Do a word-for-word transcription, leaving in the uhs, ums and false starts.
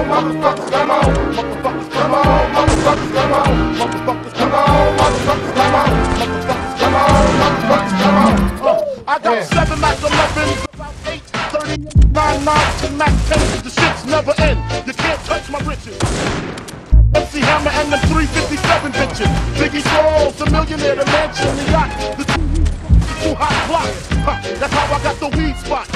motherfuckers, come on, motherfuckers, come on, motherfuckers, come on, motherfuckers, come on, motherfuckers, come on, motherfuckers, come on, motherfuckers, come on. Uh, I got yeah. seven Mac elevens, about eight, thirty, nine, nines, and Mac tens. The shit's never end. You can't touch my riches. M C Hammer and them three fifty-seven bitches. Biggie Smalls, the millionaire, the mansion, the yacht, the two hot blocks. Huh, that's how I got the weed spot.